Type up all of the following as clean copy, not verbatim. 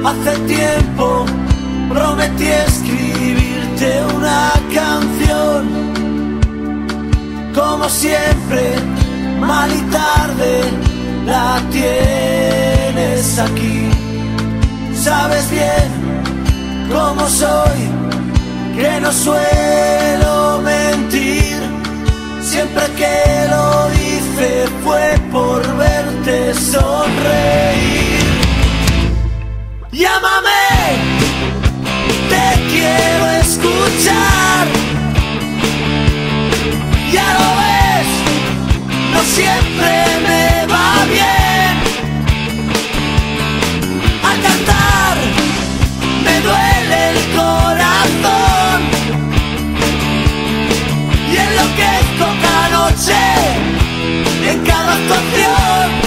Hace tiempo prometí escribirte una canción. Como siempre, mal y tarde, la tienes aquí. Sabes bien cómo soy, que no suelo mentir. Siempre que lo hice fue por verte sonreír. Llámame, te quiero escuchar. Ya lo ves, no siempre me va bien. Al cantar me duele el corazón y enloquezco cada noche en cada actuación.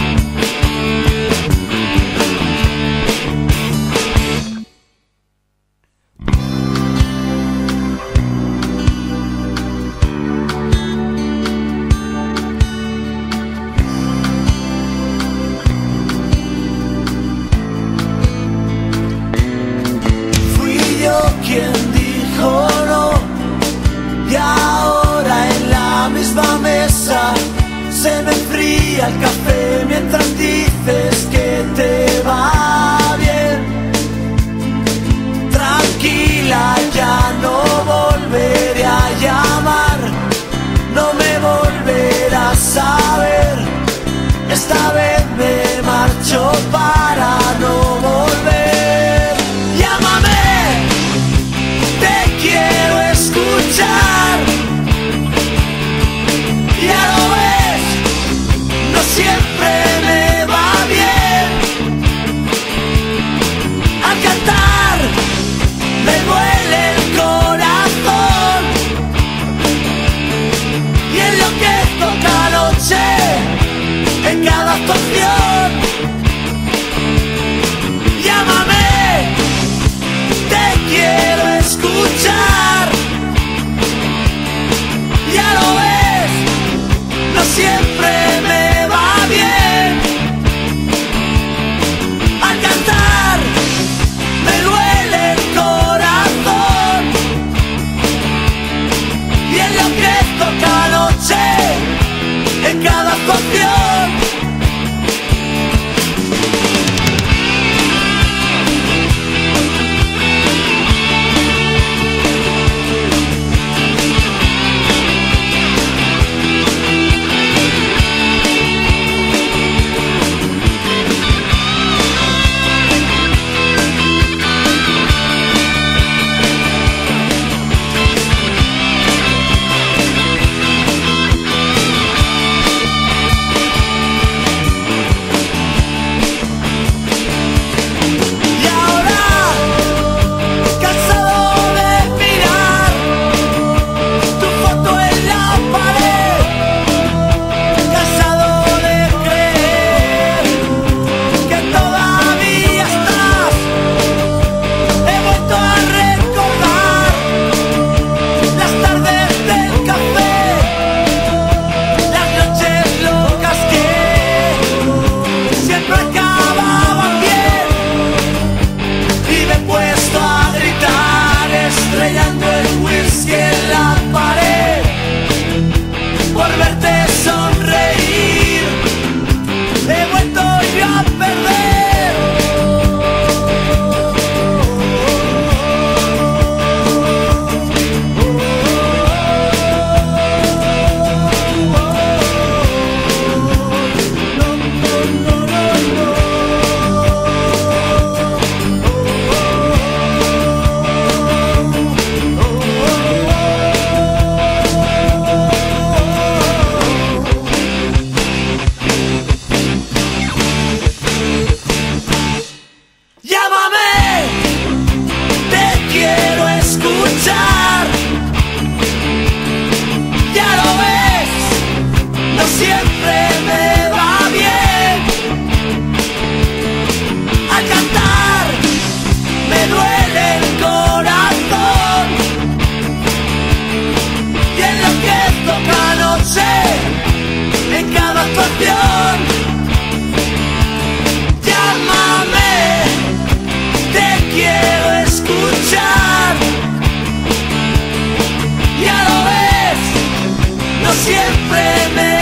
Quien dijo no, y ahora en la misma mesa se me enfría el café mientras dices que te va bien. Tranquila, ya no volveré a llamar, no me volverás a ver. Esta vez me marcho para no volver. Llámame, quiero escuchar. Ya lo ves, no siempre me va bien. Al cantar me duele el corazón y enloquezco cada noche en cada actuación. Llámame, te quiero escuchar. Ya lo ves, no siempre me va bien. Al cantar me duele el corazón y enloquezco cada noche en cada actuación. siempre me